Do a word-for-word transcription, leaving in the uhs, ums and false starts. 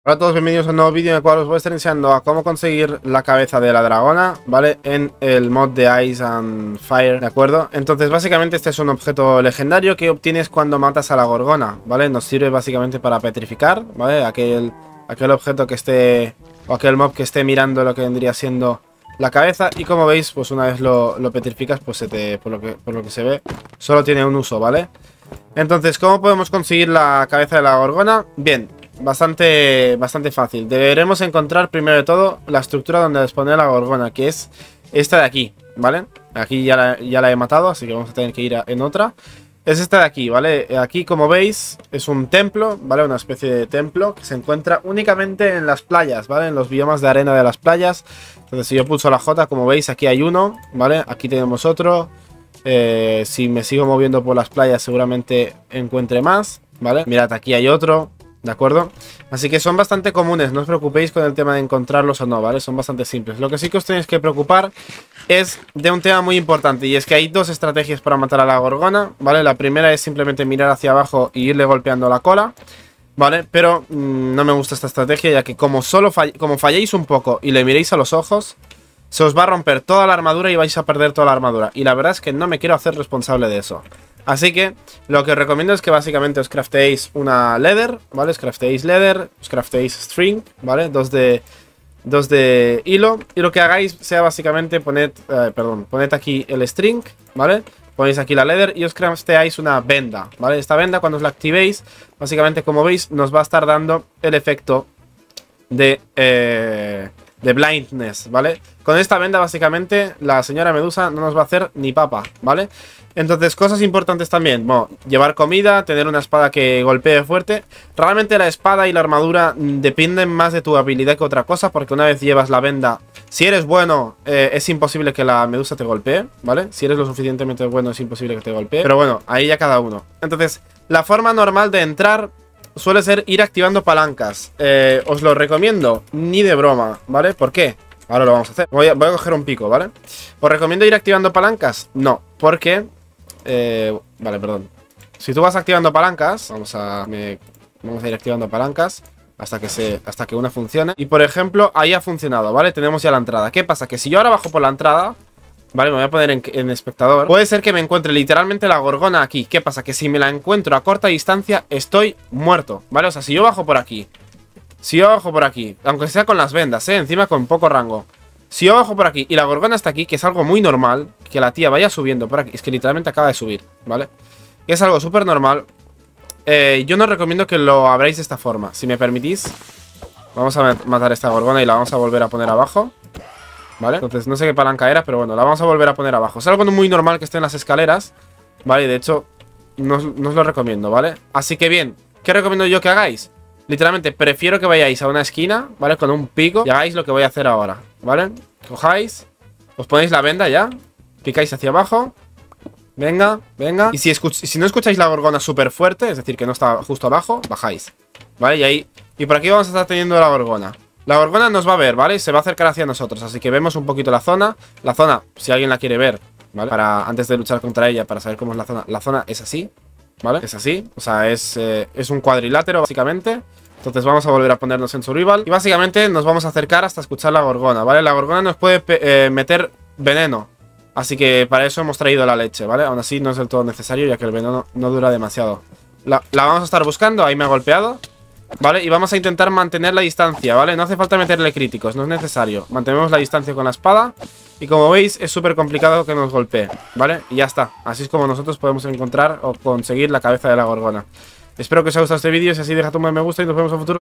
Hola a todos, bienvenidos a un nuevo vídeo en el cual os voy a estar enseñando a cómo conseguir la cabeza de la dragona, ¿vale? En el mod de Ice and Fire, ¿de acuerdo? Entonces básicamente este es un objeto legendario que obtienes cuando matas a la gorgona, ¿vale? Nos sirve básicamente para petrificar, ¿vale? Aquel, aquel objeto que esté, o aquel mob que esté mirando lo que vendría siendo la cabeza. Y como veis, pues una vez lo, lo petrificas, pues se te, por lo que, por lo que se ve, solo tiene un uso, ¿vale? Entonces, ¿cómo podemos conseguir la cabeza de la gorgona? Bien, bastante, bastante fácil. Deberemos encontrar primero de todo la estructura donde dispone la gorgona, que es esta de aquí, ¿vale? Aquí ya la, ya la he matado, así que vamos a tener que ir a, en otra. Es esta de aquí, ¿vale? Aquí, como veis, es un templo, ¿vale? Una especie de templo que se encuentra únicamente en las playas, ¿vale? En los biomas de arena de las playas. Entonces, si yo pulso la J, como veis, aquí hay uno, ¿vale? Aquí tenemos otro. Eh, si me sigo moviendo por las playas seguramente encuentre más, ¿vale? Mirad, aquí hay otro, ¿de acuerdo? Así que son bastante comunes, no os preocupéis con el tema de encontrarlos o no, ¿vale? Son bastante simples. Lo que sí que os tenéis que preocupar es de un tema muy importante, y es que hay dos estrategias para matar a la gorgona, ¿vale? La primera es simplemente mirar hacia abajo e irle golpeando la cola, ¿vale? Pero mmm, no me gusta esta estrategia, ya que como solo fall como falléis un poco y le miréis a los ojos, se os va a romper toda la armadura y vais a perder toda la armadura. Y la verdad es que no me quiero hacer responsable de eso. Así que lo que os recomiendo es que básicamente os crafteéis una leather, ¿vale? Os crafteéis leather, os crafteéis string, ¿vale? Dos de, dos de hilo. Y lo que hagáis sea básicamente poned, eh, perdón, poned aquí el string, ¿vale? Ponéis aquí la leather y os crafteáis una venda, ¿vale? Esta venda, cuando os la activéis, básicamente, como veis, nos va a estar dando el efecto de... Eh, de blindness, ¿vale? Con esta venda básicamente la señora Medusa no nos va a hacer ni papa, ¿vale? Entonces, cosas importantes también, bueno, llevar comida, tener una espada que golpee fuerte. Realmente la espada y la armadura dependen más de tu habilidad que otra cosa, porque una vez llevas la venda, si eres bueno, eh, es imposible que la Medusa te golpee, ¿vale? Si eres lo suficientemente bueno, es imposible que te golpee. Pero bueno, ahí ya cada uno. Entonces, la forma normal de entrar suele ser ir activando palancas. eh, Os lo recomiendo, ni de broma, ¿vale? ¿Por qué? Ahora lo vamos a hacer. Voy a, voy a coger un pico, ¿vale? ¿Os recomiendo ir activando palancas? No, porque... Eh, vale, perdón. Si tú vas activando palancas, vamos a, me, vamos a ir activando palancas hasta que, se, hasta que una funcione. Y por ejemplo, ahí ha funcionado, ¿vale? Tenemos ya la entrada. ¿Qué pasa? Que si yo ahora bajo por la entrada... Vale, me voy a poner en, en espectador. Puede ser que me encuentre literalmente la gorgona aquí. ¿Qué pasa? Que si me la encuentro a corta distancia, estoy muerto, ¿vale? O sea, si yo bajo por aquí, Si yo bajo por aquí, aunque sea con las vendas, ¿eh? Encima con poco rango. Si yo bajo por aquí y la gorgona está aquí, que es algo muy normal, que la tía vaya subiendo por aquí. Es que literalmente acaba de subir, ¿vale? Que es algo súper normal. eh, Yo no recomiendo que lo abráis de esta forma. Si me permitís, vamos a matar a esta gorgona y la vamos a volver a poner abajo, ¿vale? Entonces no sé qué palanca era, pero bueno, la vamos a volver a poner abajo. Es algo muy normal que esté en las escaleras, ¿vale? De hecho, no, no os lo recomiendo, ¿vale? Así que bien, ¿qué recomiendo yo que hagáis? Literalmente, prefiero que vayáis a una esquina, ¿vale? Con un pico y hagáis lo que voy a hacer ahora, ¿vale? Cojáis, os ponéis la venda ya, picáis hacia abajo. Venga, venga. Y si, si no escucháis la gorgona súper fuerte, es decir, que no está justo abajo, bajáis, ¿vale? Y ahí, y por aquí vamos a estar teniendo la gorgona. La gorgona nos va a ver, ¿vale? Se va a acercar hacia nosotros, así que vemos un poquito la zona. La zona, si alguien la quiere ver, ¿vale? Para, antes de luchar contra ella, para saber cómo es la zona. La zona es así, ¿vale? Es así, o sea, es, eh, es un cuadrilátero, básicamente. Entonces vamos a volver a ponernos en survival. Y básicamente nos vamos a acercar hasta escuchar la gorgona, ¿vale? La gorgona nos puede eh, meter veneno, así que para eso hemos traído la leche, ¿vale? Aún así no es del todo necesario, ya que el veneno no dura demasiado. La, la vamos a estar buscando, ahí me ha golpeado, ¿vale? Y vamos a intentar mantener la distancia, ¿vale? No hace falta meterle críticos, no es necesario. Mantenemos la distancia con la espada. Y como veis, es súper complicado que nos golpee, ¿vale? Y ya está, así es como nosotros podemos encontrar o conseguir la cabeza de la gorgona. Espero que os haya gustado este vídeo, si así deja tu me gusta y nos vemos en el futuro.